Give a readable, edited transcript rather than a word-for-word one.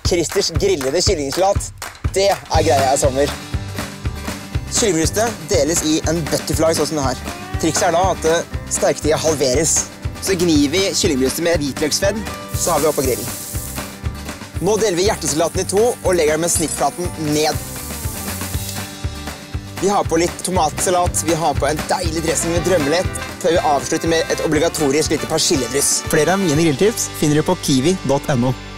Christers grillede kyllingsalat. Det er greia i sommer. Kyllingbrystet deles i en butterfly sånn som det her. Trikset er da at steketida halveres. Så gnir vi kyllingbrystet med hvitløksfedd, så har vi oppå grillen. Nå deler vi hjertesalaten i to og legger den med snittplaten ned. Vi har på litt tomatsalat, vi har på en deilig dressing med drømmelett, før vi avslutter med et obligatorisk lite persilledryss. Flere av mine grilltips finner du på kiwi.no.